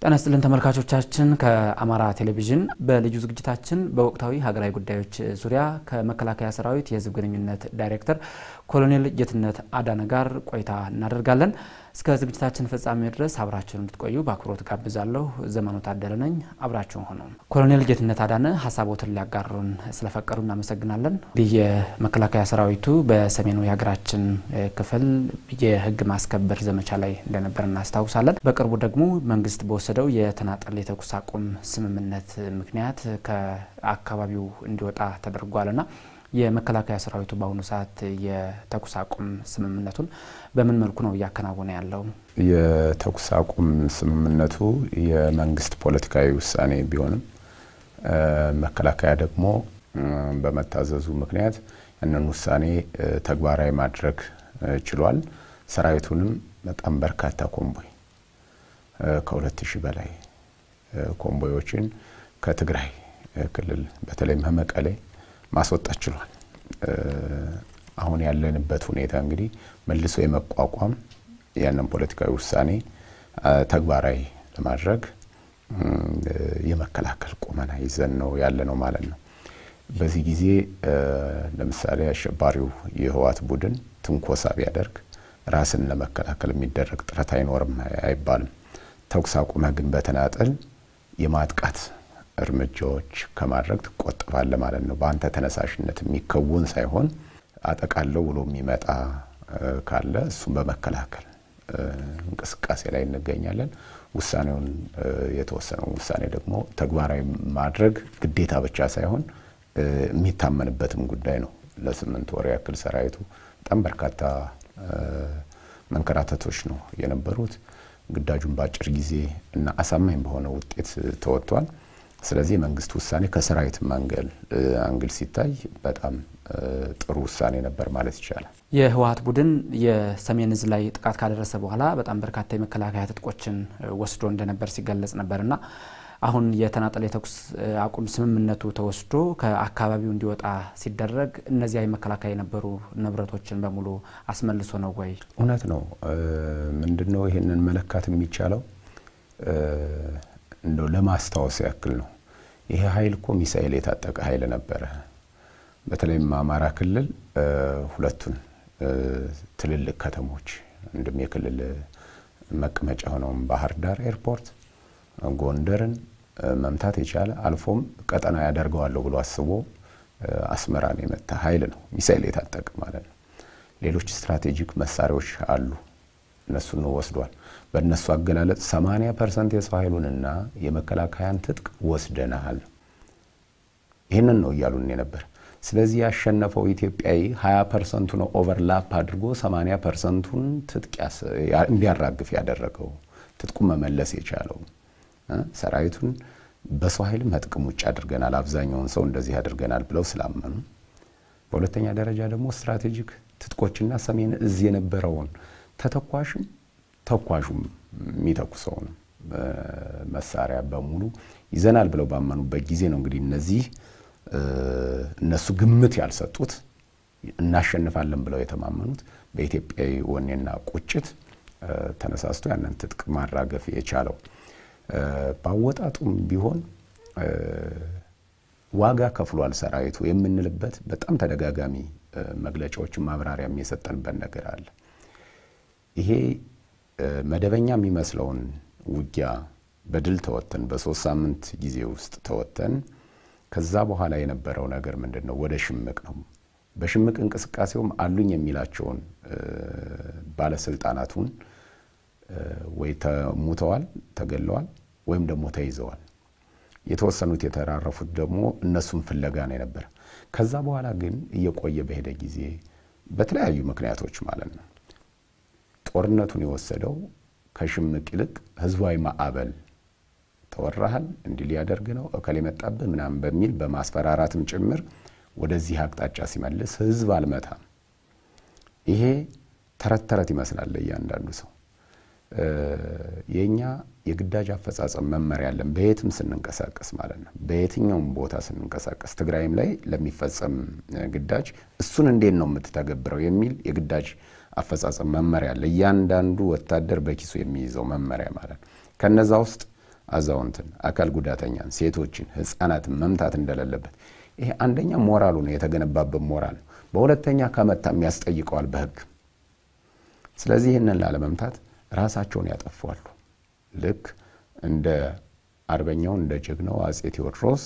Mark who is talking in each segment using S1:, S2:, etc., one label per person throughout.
S1: ጤና ይስጥልን ተመልካቾቻችን ከአማራ ቴሌቪዥን በልዩ ዝግጅታችን በወቅታዊ ሀገራዊ ጉዳዮች ዙሪያ ከመከላከያ ሰራዊት የህዝብ ግንኙነት ዳይሬክተር ኮሎኔል ጌትነት አዳነ ጋር ቆይታ እናደርጋለን። እስከ ዝግጅታችን ፍጻሜ ድረስ አብራችሁን እንድትቆዩ በአክብሮት ጋብዛለሁ። ዘመኑ ታደለ ነኝ። አብራችሁን ሆኑ። ኮሎኔል ጌትነት አዳነ ሐሳቦትን ሊያጋሩን ስለፈቀዱ እናመሰግናለን። የመከላከያ ሰራዊቱ በሰሜኑ የሀገራችን ክፍል የህግ ማስከበር ዘመቻ ላይ እንደነበር እናስታውሳለን። በቅርቡ ደግሞ መንግስት በወሰደው የተናጠል የተኩስ አቁም ስምምነት ምክንያት ከአካባቢው እንዲወጣ ተደርጓልና የመከላከያ ሰራዊቱ በአሁኑ ሰዓት የተኩስ አቁም ስምምነቱን በምን መልኩ ነው ያከናወነ ያለው?
S2: የተኩስ አቁም ስምምነቱ የመንግስት ፖለቲካዊ ውሳኔ ቢሆንም መከላከያ ደግሞ በመታዘዙ ምክንያት እነን ውሳኔ ተግባራዊ ማድረግ ችሏል። ሰራዊቱንም በጣም በርካታ ኮምቦይ ከ2000 በላይ ኮምቦዮችን ከትግራይ ክልል በተለይ መቀሌ ማስወጣት ችሏል። አሁን ያለንበት ሁኔታ እንግዲህ መልሶ የመቋቋም ያንን ፖለቲካዊ ውሳኔ ተግባራዊ ለማድረግ የመከላከል ቁመና ይዘን ነው ያለነው ማለት ነው። በዚህ ጊዜ ለምሳሌ አሸባሪው የህወሓት ቡድን ትንኮሳ ቢያደርግ ራስን ለመከላከል የሚደረግ ጥረት አይኖርም አይባልም። ተኩስ አቁም ግን በተናጠል የማጥቃት እርምጃዎች ከማድረግ ተቆጥባለ ማለት ነው። በአንተ ተነሳሽነት የሚከውን ሳይሆን አጠቃለው ብሎ የሚመጣ ካለ እሱን በመከላከል እንቅስቃሴ ላይ እንገኛለን። ውሳኔውን የተወሰነው ውሳኔ ደግሞ ተግባራዊ ማድረግ ግዴታ ብቻ ሳይሆን የሚታመንበትም ጉዳይ ነው። ለ8 ወር ያክል ሰራዊቱ በጣም በርካታ መንከራተቶች ነው የነበሩት። ግዳጁን ባጭር ጊዜ እና አሳማኝ በሆነ ውጤት ተወጥቷል። ስለዚህ መንግስት ውሳኔ ከሰራዊት አንግል ሲታይ በጣም ጥሩ ውሳኔ ነበር ማለት ይቻላል።
S1: የህወሓት ቡድን የሰሜን ዕዝ ላይ ጥቃት ካደረሰ በኋላ በጣም በርካታ የመከላከያ ትጥቆችን ወስዶ እንደነበር ሲገለጽ ነበርና አሁን የተናጠል የተኩስ አቁም ስምምነቱ ተወስዶ ከአካባቢው እንዲወጣ ሲደረግ እነዚያ የመከላከያ የነበሩ ንብረቶችን በሙሉ አስመልሶ ነው ወይ?
S2: እውነት ነው። ምንድነው ይሄንን መለካት የሚቻለው? እንደው ለማስታወስ ያክል ነው። ይሄ ኃይል እኮ ሚሳኤል የታጠቀ ኃይል ነበር። በተለይም አማራ ክልል ሁለቱን ትልልቅ ከተሞች እንደም የክልል መቀመጫ ሆነው ባህር ዳር ኤርፖርት ጎንደርን መምታት የቻለ አልፎም ቀጠና ያደርገዋል ብሎ አስቦ አስመራን የመታ ኃይል ነው ሚሳኤል የታጠቀ ማለት ነው። ሌሎች ስትራቴጂክ መሳሪያዎች አሉ፣ እነሱን ወስዷል። በእነሱ አገላለጽ 80% የሰው ኃይሉንና የመከላከያን ትጥቅ ወስደናል። ይሄንን ነው ያሉን ነበር። ስለዚህ ያሸነፈው ኢትዮጵያዊ 20% ነው ኦቨርላፕ አድርጎ 80%ን ትጥቅ እንዲያራግፍ ያደረገው ትጥቁ መመለስ የቻለው ሰራዊቱን በሰው ኃይል መጥቅም ውጭ አድርገናል፣ አብዛኛውን ሰው እንደዚህ አድርገናል ብለው ስላመኑ፣ በሁለተኛ ደረጃ ደግሞ ስትራቴጂክ ትጥቆችና ሰሜን ዕዝ የነበረውን ተኳሹም የሚተኩሰው መሳሪያ በሙሉ ይዘናል ብለው ባመኑበት ጊዜ ነው እንግዲህ እነሱ ግምት ያልሰጡት እናሸንፋለን ብለው የተማመኑት በኢትዮጵያዊ ወኔና ቁጭት ተነሳስቶ ያንን ትጥቅ ማራገፍ የቻለው። ባወጣጡም ቢሆን ዋጋ ከፍሏል ሰራዊቱ የምንልበት በጣም ተደጋጋሚ መግለጫዎችን ማብራሪያ የሚሰጠንበት ነገር አለ። ይሄ መደበኛ የሚመስለውን ውጊያ በድል ተወተን በ3 ሳምንት ጊዜ ውስጥ ተወተን ከዛ በኋላ የነበረው ነገር ምንድነው? ወደ ሽምቅ ነው። በሽምቅ እንቅስቃሴውም አሉኝ የሚላቸውን ባለስልጣናቱን ወይ ተሞተዋል ተገለዋል ወይም ደግሞ ተይዘዋል። የተወሰኑት የተራረፉት ደግሞ እነሱን ፍለጋ ነው ነበር። ከዛ በኋላ ግን እየቆየ በሄደ ጊዜ በተለያዩ ምክንያቶች ማለት ነው ጦርነቱን የወሰደው ከሽምቅ ይልቅ ህዝባዊ ማዕበል ተወራሃል እንዲህ ሊያደርግ ነው እከሌ መጣበ ምናምን በሚል በማስፈራራትም ጭምር ወደዚህ አቅጣጫ ሲመልስ ህዝብ አልመታም። ይሄ ተረት ይመስላል ለእያንዳንዱ ሰው። የኛ የግዳጅ አፈጻጸም መመሪያ ያለን በየትም ስንንቀሳቀስ ማለት ነው። በየትኛውም ቦታ ስንንቀሳቀስ ትግራይም ላይ ለሚፈጸም ግዳጅ እሱን እንዴት ነው የምትተገብረው የሚል የግዳጅ አፈጻጸም መመሪያ አለ። እያንዳንዱ ወታደር በኪሱ የሚይዘው መመሪያ ማለት ነው። ከነዛ ውስጥ አዛውንትን፣ አካል ጉዳተኛን፣ ሴቶችን፣ ህፃናትን መምታት እንደሌለበት ይሄ አንደኛ ሞራሉ ነው የተገነባበት ሞራል ነው። በሁለተኛ ከመታም ያስጠይቀዋል በህግ። ስለዚህ ይሄንን ላለመምታት ራሳቸውን ያጠፋሉ። ልክ እንደ አርበኛው እንደ ጀግናው አጼ ቴዎድሮስ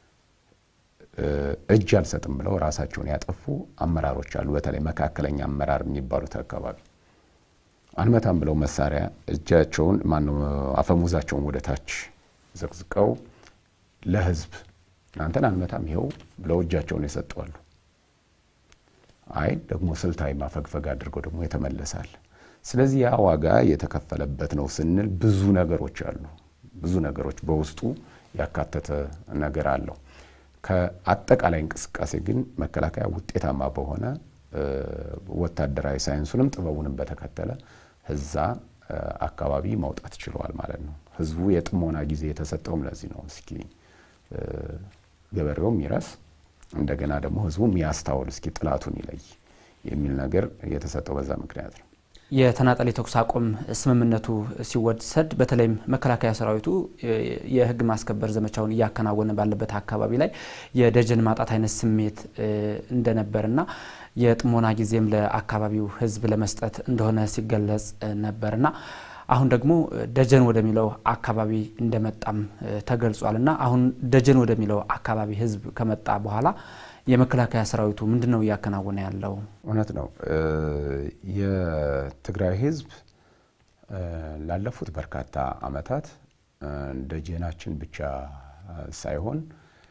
S2: እጅ አልሰጥም ብለው ራሳቸውን ያጠፉ አመራሮች አሉ። በተለይ መካከለኛ አመራር የሚባሉት አካባቢ አንመታም ብለው መሳሪያ እጃቸውን አፈሙዛቸውን ወደ ታች ዘቅዝቀው ለህዝብ አንተን አንመታም ይሄው ብለው እጃቸውን ይሰጣሉ። አይ ደግሞ ስልታዊ ማፈግፈግ አድርገው ደግሞ የተመለሳል። ስለዚህ ያ ዋጋ የተከፈለበት ነው ስንል ብዙ ነገሮች አሉ። ብዙ ነገሮች በውስጡ ያካተተ ነገር አለው። ከአጠቃላይ እንቅስቃሴ ግን መከላከያ ውጤታማ በሆነ ወታደራዊ ሳይንሱንም ጥበቡንም በተከተለ ህዛ አካባቢ ማውጣት ችሏል ማለት ነው። ህዝቡ የጥሞና ጊዜ የተሰጠውም ለዚህ ነው። እስኪ ገበሬውም ይረስ እንደገና ደግሞ ህዝቡም ያስተውል እስኪ ጥላቱን ይለይ የሚል ነገር የተሰጠው በዛ ምክንያት ነው።
S1: የተናጠል የተኩስ አቁም ስምምነቱ ሲወሰድ በተለይም መከላከያ ሰራዊቱ የህግ ማስከበር ዘመቻውን ያከናወነ ባለበት አካባቢ ላይ የደጀን ማጣት አይነት ስሜት እንደነበርና የጥሞና ጊዜም ለአካባቢው ህዝብ ለመስጠት እንደሆነ ሲገለጽ ነበርና አሁን ደግሞ ደጀን ወደሚለው አካባቢ እንደመጣም ተገልጿልና አሁን ደጀን ወደሚለው አካባቢ ህዝብ ከመጣ በኋላ የመከላከያ ሰራዊቱ ምንድነው ያከናወነ ያለው?
S2: እውነት ነው። የትግራይ ህዝብ ላለፉት በርካታ አመታት ደጀናችን ብቻ ሳይሆን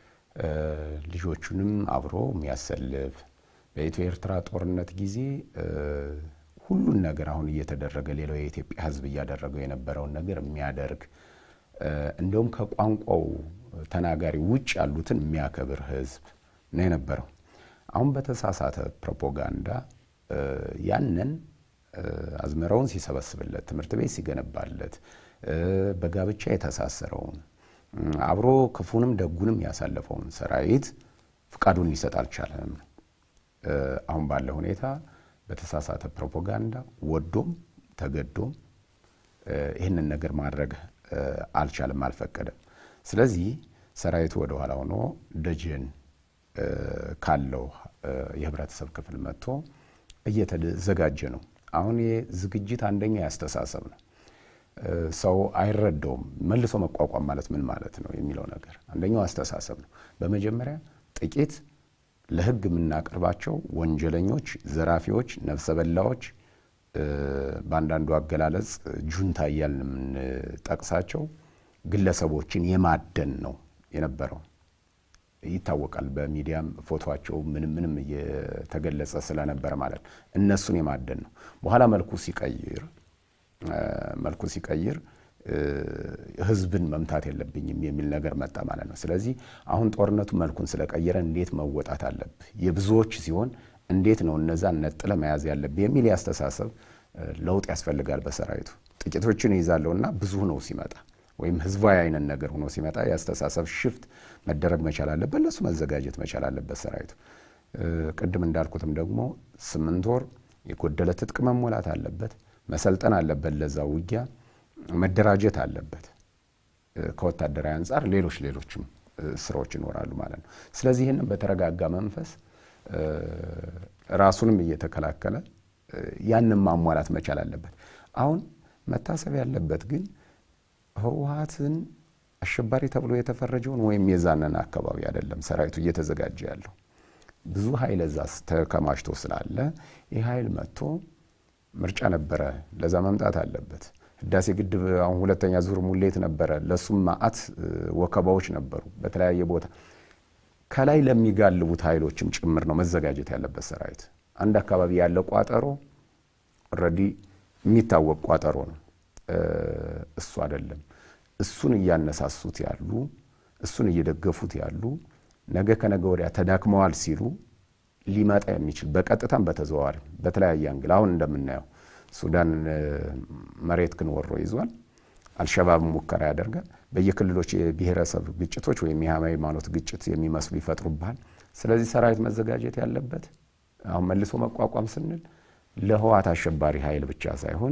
S2: ልጆቹንም አብሮ የሚያሰልፍ በኢትዮ ኤርትራ ጦርነት ጊዜ ሁሉን ነገር አሁን እየተደረገ ሌላው የኢትዮጵያ ህዝብ እያደረገው የነበረውን ነገር የሚያደርግ እንደውም ከቋንቋው ተናጋሪ ውጭ ያሉትን የሚያከብር ህዝብ ነው የነበረው። አሁን በተሳሳተ ፕሮፓጋንዳ ያንን አዝመራውን ሲሰበስብለት ትምህርት ቤት ሲገነባለት በጋብቻ የተሳሰረውን አብሮ ክፉንም ደጉንም ያሳለፈውን ሰራዊት ፍቃዱን ሊሰጥ አልቻለም። አሁን ባለው ሁኔታ በተሳሳተ ፕሮፓጋንዳ ወዶም ተገዶም ይሄንን ነገር ማድረግ አልቻለም፣ አልፈቀደም። ስለዚህ ሰራዊቱ ወደ ኋላ ሆኖ ደጀን ካለው የህብረተሰብ ክፍል መጥቶ እየተዘጋጀ ነው። አሁን የዝግጅት አንደኛ ያስተሳሰብ ነው። ሰው አይረዳውም መልሶ መቋቋም ማለት ምን ማለት ነው የሚለው ነገር አንደኛው አስተሳሰብ ነው። በመጀመሪያ ጥቂት ለህግ የምናቀርባቸው ወንጀለኞች፣ ዘራፊዎች፣ ነፍሰ በላዎች ባንዳንዱ አገላለጽ ጁንታ ያልን ጠቅሳቸው ግለሰቦችን የማደን ነው የነበረው። ይታወቃል በሚዲያም ፎቶአቸው ምንም እየተገለጸ ስለነበር ማለት እነሱን የማደን ነው። በኋላ መልኩ ሲቀይር ህዝብን መምታት የለብኝም የሚል ነገር መጣ ማለት ነው። ስለዚህ አሁን ጦርነቱ መልኩን ስለቀየረ እንዴት መወጣት አለብህ የብዙዎች ሲሆን እንዴት ነው እነዛን ነጥለ መያዝ ያለብህ የሚል ያስተሳሰብ ለውጥ ያስፈልጋል በሰራዊቱ። ጥቂቶችን ይዛለውና ብዙ ነው ሲመጣ ወይም ህዝባዊ አይነት ነገር ሆኖ ሲመጣ ያስተሳሰብ ሽፍት መደረግ መቻል አለበት፣ ለሱ መዘጋጀት መቻል አለበት ሰራዊቱ። ቅድም እንዳልኩትም ደግሞ 8 ወር የጎደለ ትጥቅ መሞላት አለበት፣ መሰልጠን አለበት፣ ለዛ ውጊያ መደራጀት አለበት። ከወታደራዊ አንፃር ሌሎችም ስራዎች ይኖራሉ ማለት ነው። ስለዚህ ይሄንን በተረጋጋ መንፈስ ራሱንም እየተከላከለ ያንን ማሟላት መቻል አለበት። አሁን መታሰብ ያለበት ግን ህወሓትን አሸባሪ ተብሎ የተፈረጀውን ወይም የዛነን አካባቢ አይደለም ሰራዊቱ እየተዘጋጀ ያለው። ብዙ ኃይል እዛስ ተከማችቶ ስላለ ይህ ኃይል መጥቶ ምርጫ ነበረ ለዛ መምጣት አለበት። ህዳሴ ግድብ አሁን ሁለተኛ ዙር ሙሌት ነበረ፣ ለሱም ማአት ወከባዎች ነበሩ በተለያየ ቦታ። ከላይ ለሚጋልቡት ኃይሎችም ጭምር ነው መዘጋጀት ያለበት ሰራዊት። አንድ አካባቢ ያለ ቋጠሮ ኦሬዲ የሚታወቅ ቋጠሮ ነው፣ እሱ አይደለም። እሱን እያነሳሱት ያሉ እሱን እየደገፉት ያሉ ነገ ከነገ ወዲያ ተዳክመዋል ሲሉ ሊመጣ የሚችል በቀጥታም በተዘዋዋሪ በተለያየ አንግል አሁን እንደምናየው ሱዳን መሬት ግን ወሮ ይዟል። አልሸባብ ሙከራ ያደርጋል። በየክልሎች የብሔረሰብ ግጭቶች ወይም የሃይማኖት ግጭት የሚመስሉ ይፈጥሩባል። ስለዚህ ሰራዊት መዘጋጀት ያለበት አሁን መልሶ መቋቋም ስንል ለህወሓት አሸባሪ ኃይል ብቻ ሳይሆን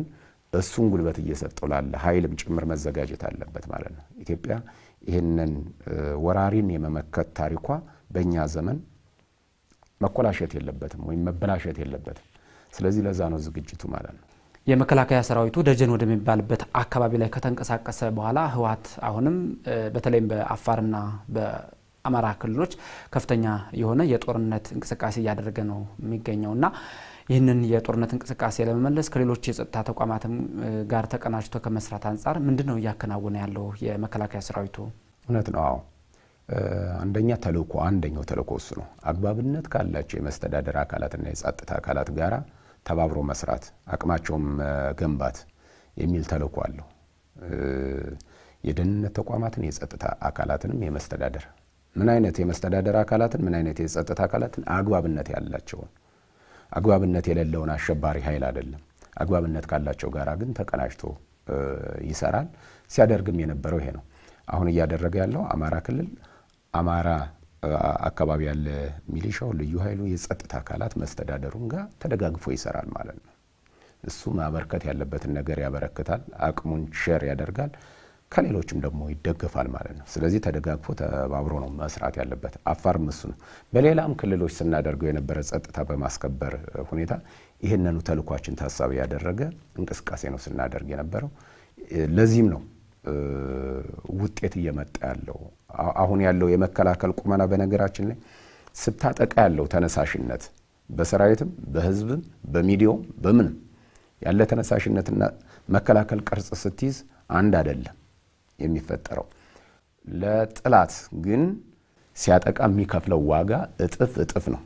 S2: እሱን ጉልበት እየሰጠው ላለ ኃይልም ጭምር መዘጋጀት አለበት ማለት ነው። ኢትዮጵያ ይሄንን ወራሪን የመመከት ታሪኳ በእኛ ዘመን መኮላሸት የለበትም ወይም መበላሸት የለበትም። ስለዚህ ለዛ ነው ዝግጅቱ ማለት ነው።
S1: የመከላከያ ሰራዊቱ ደጀን ወደሚባልበት አካባቢ ላይ ከተንቀሳቀሰ በኋላ ህወሓት አሁንም በተለይም በአፋርና በአማራ ክልሎች ከፍተኛ የሆነ የጦርነት እንቅስቃሴ ያደረገ ነው የሚገኘውና ይህንን የጦርነት እንቅስቃሴ ለመመለስ ከሌሎች የጸጥታ ተቋማትም ጋር ተቀናጅቶ ከመስራት አንፃር ምንድነው ያከናወነ ያለው የመከላከያ ሰራዊቱ?
S2: እውነት ነው። አንደኛው ተልእኮ እሱ ነው። አግባብነት ካላቸው የመስተዳደር አካላትና የጸጥታ አካላት ጋራ ተባብሮ መስራት፣ አቅማቸውም ገንባት የሚል ተልእኮ አለው። የደህንነት ተቋማትን የጸጥታ አካላትንም የመስተዳደር ምን አይነት የመስተዳደር አካላትን ምን አይነት የጸጥታ አካላትን አግባብነት ያላቸውን አግባብነት የሌለውን አሸባሪ ኃይል አይደለም። አግባብነት ካላቸው ጋራ ግን ተቀናጅቶ ይሰራል። ሲያደርግም የነበረው ይሄ ነው። አሁን እያደረገ ያለው አማራ ክልል አማራ አካባቢ ያለ ሚሊሻው ልዩ ኃይሉ የጸጥታ አካላት መስተዳደሩን ጋር ተደጋግፎ ይሰራል ማለት ነው። እሱ ማበርከት ያለበትን ነገር ያበረክታል፣ አቅሙን ሼር ያደርጋል፣ ከሌሎችም ደግሞ ይደገፋል ማለት ነው። ስለዚህ ተደጋግፎ ተባብሮ ነው መስራት ያለበት። አፋር እሱ ነው። በሌላም ክልሎች ስናደርገው የነበረ ጸጥታ በማስከበር ሁኔታ ይሄንኑ ተልኳችን ታሳቢ ያደረገ እንቅስቃሴ ነው ስናደርግ የነበረው። ለዚህም ነው ውጤት እየመጣ ያለው። አሁን ያለው የመከላከል ቁመና በነገራችን ላይ ስታጠቃ ያለው ተነሳሽነት በሰራዊትም በህዝብም በሚዲያው በምን ያለ ተነሳሽነትና መከላከል ቅርጽ ስትይዝ አንድ አይደለም የሚፈጠረው። ለጥላት ግን ሲያጠቃ የሚከፍለው ዋጋ እጥፍ ነው።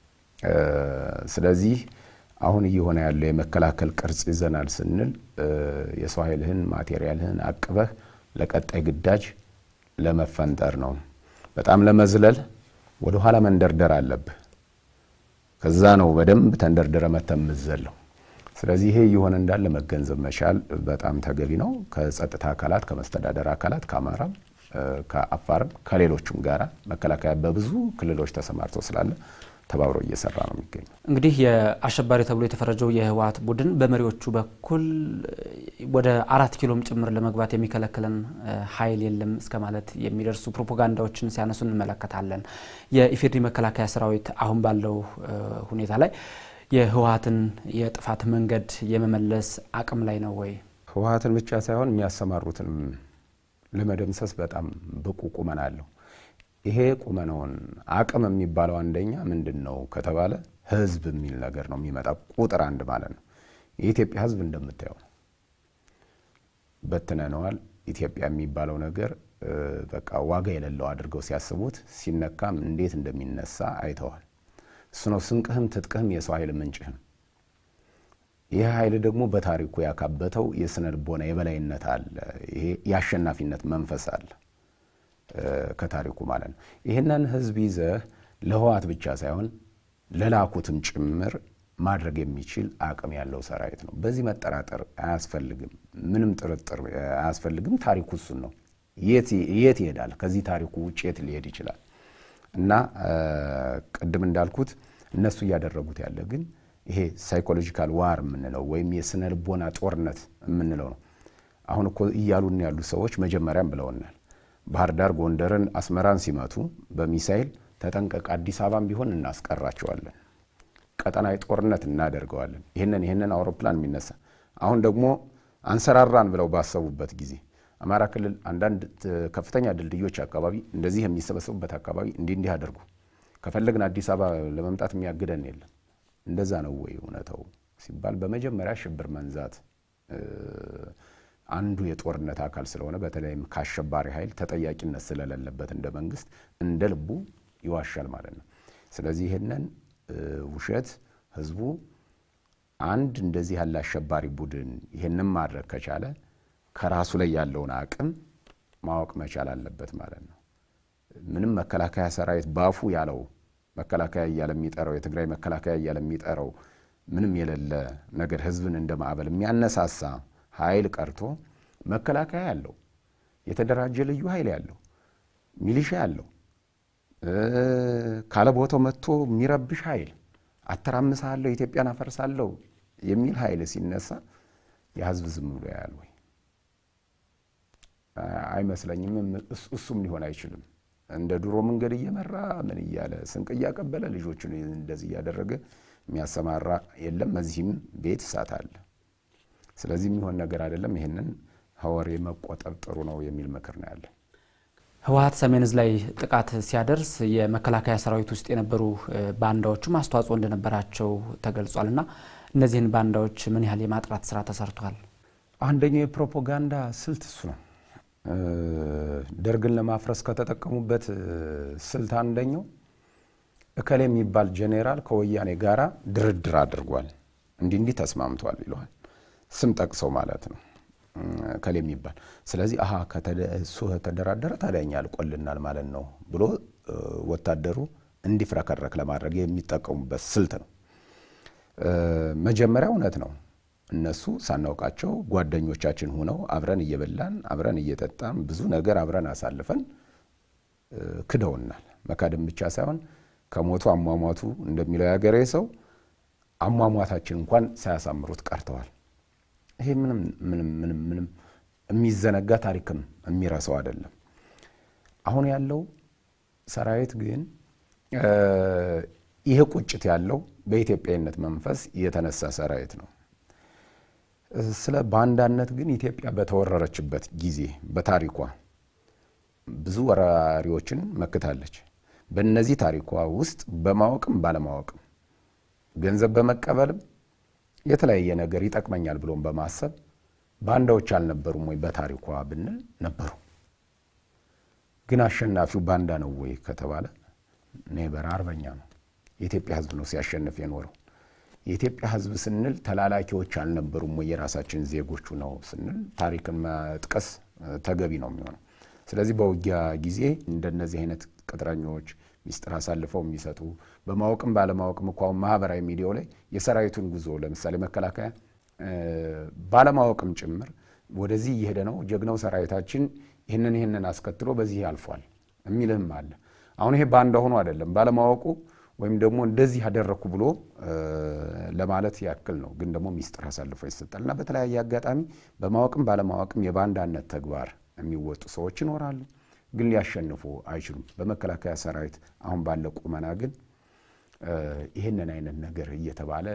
S2: ስለዚህ አሁን እየሆነ ያለው የመከላከል ቅርጽ ይዘናል ስንል የሰው ኃይልህን ማቴሪያልህን አቅበህ ለቀጣይ ግዳጅ ለመፈንጠር ነው። በጣም ለመዝለል ወደ ኋላ መንደርደር አለብህ። ከዛ ነው በደንብ ተንደርደረ መተምዘለው። ስለዚህ ይሄ እየሆነ እንዳለ መገንዘብ መቻል በጣም ተገቢ ነው። ከጸጥታ አካላት ከመስተዳደር አካላት ከአማራም ከአፋርም ከሌሎችም ጋራ መከላከያ በብዙ ክልሎች ተሰማርቶ ስላለ ተባብሮ እየሰራ ነው የሚገኘው።
S1: እንግዲህ የአሸባሪ ተብሎ የተፈረጀው የህወሓት ቡድን በመሪዎቹ በኩል ወደ 4 ኪሎም ጭምር ለመግባት የሚከለክለን ኃይል የለም እስከማለት የሚደርሱ ፕሮፓጋንዳዎችን ሲያነሱ እንመለከታለን። የኢፌዴሪ መከላከያ ሰራዊት አሁን ባለው ሁኔታ ላይ የህወሓትን የጥፋት መንገድ የመመለስ አቅም ላይ ነው ወይ?
S2: ህወሓትን ብቻ ሳይሆን የሚያሰማሩትን ለመደምሰስ በጣም ብቁ ቁመና አለው። ይሄ ቁመናውን አቅም የሚባለው አንደኛ ምንድነው ከተባለ ህዝብ የሚል ነገር ነው የሚመጣ ቁጥር አንድ ማለት ነው። የኢትዮጵያ ህዝብ እንደምታየው በትነነዋል። ኢትዮጵያ የሚባለው ነገር በቃ ዋጋ የሌለው አድርገው ሲያስቡት ሲነካም እንዴት እንደሚነሳ አይተዋል። እሱ ነው ስንቅህም ትጥቅህም የሰው ኃይል ምንጭህም። ይሄ ኃይል ደግሞ በታሪኩ ያካበተው የስነ ልቦና የበላይነት አለ። ይሄ የአሸናፊነት መንፈስ አለ ከታሪኩ ማለት ነው። ይሄንን ህዝብ ይዘህ ለህወሓት ብቻ ሳይሆን ለላኩትም ጭምር ማድረግ የሚችል አቅም ያለው ሰራዊት ነው። በዚህ መጠራጠር አያስፈልግም፣ ምንም ጥርጥር አያስፈልግም። ታሪኩ እሱ ነው። የት ይሄዳል? ከዚህ ታሪኩ ውጪ የት ሊሄድ ይችላል? እና ቀደም እንዳልኩት እነሱ ያደረጉት ያለ ግን ይሄ ሳይኮሎጂካል ዋር የምንለው ወይም የስነ ልቦና ጦርነት የምንለው ነው። አሁን እኮ እያሉን ያሉ ሰዎች መጀመሪያም ብለውናል። ባህር ዳር ጎንደርን አስመራን ሲመቱ በሚሳኤል ተጠንቀቅ፣ አዲስ አበባም ቢሆን እናስቀራቸዋለን፣ ቀጠናዊ ጦርነት እናደርገዋለን። ይሄንን አውሮፕላን የሚነሳ አሁን ደግሞ አንሰራራን ብለው ባሰቡበት ጊዜ አማራ ክልል አንዳንድ ከፍተኛ ድልድዮች አካባቢ እንደዚህ የሚሰበሰቡበት አካባቢ እንዲህ አድርጉ ከፈለግን አዲስ አበባ ለመምጣት የሚያግደን የለም። እንደዛ ነው ወይ እውነታው ሲባል በመጀመሪያ ሽብር መንዛት አንዱ የጦርነት አካል ስለሆነ በተለይም ከአሸባሪ ኃይል ተጠያቂነት ስለሌለበት እንደ መንግስት እንደ ልቡ ይዋሻል ማለት ነው። ስለዚህ ይሄንን ውሸት ህዝቡ አንድ እንደዚህ ያለ አሸባሪ ቡድን ይሄንን ማድረግ ከቻለ ከራሱ ላይ ያለውን አቅም ማወቅ መቻል አለበት ማለት ነው። ምንም መከላከያ ሰራዊት ባፉ ያለው መከላከያ እያለ የሚጠራው የትግራይ መከላከያ እያለ የሚጠራው ምንም የሌለ ነገር ህዝብን እንደማዕበል የሚያነሳሳ ኃይል ቀርቶ መከላከያ ያለው የተደራጀ ልዩ ኃይል ያለው ሚሊሻ ያለው ካለ ቦታው መጥቶ የሚረብሽ ኃይል አተራምሳለሁ ኢትዮጵያን አፈርሳለሁ የሚል ኃይል ሲነሳ የህዝብ ዝም ብሎ ያያል ወይ? አይመስለኝም። እሱም ሊሆን አይችልም። እንደ ድሮ መንገድ እየመራ ምን እያለ ስንቅ እያቀበለ ልጆቹን እንደዚህ ያደረገ የሚያሰማራ የለም። እዚህም ቤት እሳት አለ። ስለዚህ የሚሆን ነገር አይደለም። ይሄንን ሐወሬ መቆጠብ ጥሩ ነው የሚል ምክር ነው ያለ።
S1: ህወሓት ሰሜን ዕዝ ላይ ጥቃት ሲያደርስ የመከላከያ ሰራዊት ውስጥ የነበሩ ባንዳዎችም አስተዋጽኦ እንደነበራቸው ተገልጿልና እነዚህን ባንዳዎች ምን ያህል የማጥራት ስራ ተሰርቷል?
S2: አንደኛው የፕሮፓጋንዳ ስልት እሱ ነው። ደርግን ለማፍረስ ከተጠቀሙበት ስልት አንደኛው እከሌ የሚባል ጄኔራል ከወያኔ ጋራ ድርድር አድርጓል፣ እንዲህ ተስማምቷል ይሏል። ስም ጠቅሰው ማለት ነው እከሌ የሚባል። ስለዚህ ከተደሱ ተደራደረ ታዲያኛ አልቆልናል ማለት ነው ብሎ ወታደሩ እንዲፍረከረክ ለማድረግ የሚጠቀሙበት ስልት ነው። መጀመሪያ እውነት ነው። እነሱ ሳናውቃቸው ጓደኞቻችን ሆነው አብረን እየበላን አብረን እየጠጣን ብዙ ነገር አብረን አሳልፈን ክደውናል። መካድም ብቻ ሳይሆን ከሞቱ አሟሟቱ እንደሚለው ያገሬ ሰው አሟሟታችን እንኳን ሳያሳምሩት ቀርተዋል። ይሄ ምንም የሚዘነጋ ታሪክም የሚረሳው አይደለም። አሁን ያለው ሰራዊት ግን ይሄ ቁጭት ያለው በኢትዮጵያዊነት መንፈስ የተነሳ ሰራዊት ነው። ስለ ባንዳነት ግን ኢትዮጵያ በተወረረችበት ጊዜ በታሪኳ ብዙ ወራሪዎችን መክታለች። በእነዚህ ታሪኳ ውስጥ በማወቅም ባለማወቅም ገንዘብ በመቀበልም የተለያየ ነገር ይጠቅመኛል ብሎም በማሰብ ባንዳዎች አልነበሩም ወይ በታሪኳ ብንል ነበሩ። ግን አሸናፊው ባንዳ ነው ወይ ከተባለ ኔበር አርበኛ ነው። የኢትዮጵያ ህዝብ ነው ሲያሸንፍ የኖረው። የኢትዮጵያ ህዝብ ስንል ተላላኪዎች አልነበሩም ወይ የራሳችን ዜጎቹ ነው ስንል ታሪክን መጥቀስ ተገቢ ነው የሚሆነው። ስለዚህ በውጊያ ጊዜ እንደነዚህ አይነት ቅጥረኞች ሚስጥር አሳልፈው የሚሰጡ በማወቅም ባለማወቅም እንኳን ማህበራዊ ሚዲያው ላይ የሰራዊቱን ጉዞ ለምሳሌ መከላከያ ባለማወቅም ጭምር ወደዚህ እየሄደ ነው ጀግናው ሰራዊታችን ይሄንን አስከትሎ በዚህ ያልፏል የሚልም አለ። አሁን ይሄ ባንዳ ሆኖ አይደለም ባለማወቁ ወይም ደግሞ እንደዚህ ያደረኩ ብሎ ለማለት ያክል ነው። ግን ደግሞ ሚስጥር አሳልፈው ይሰጣልና በተለያየ አጋጣሚ በማወቅም ባለማወቅም የባንዳነት ተግባር የሚወጡ ሰዎች ይኖራሉ። ግን ሊያሸንፉ አይችሉም። በመከላከያ ሰራዊት አሁን ባለው ቁመና ግን ይሄንን አይነት ነገር እየተባለ